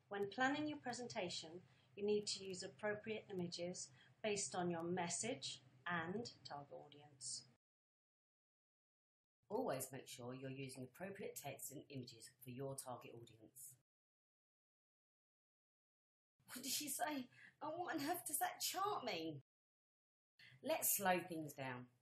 When planning your presentation, you need to use appropriate images based on your message and target audience. Always make sure you're using appropriate text and images for your target audience. What did she say? And what on earth does that chart mean? Let's slow things down.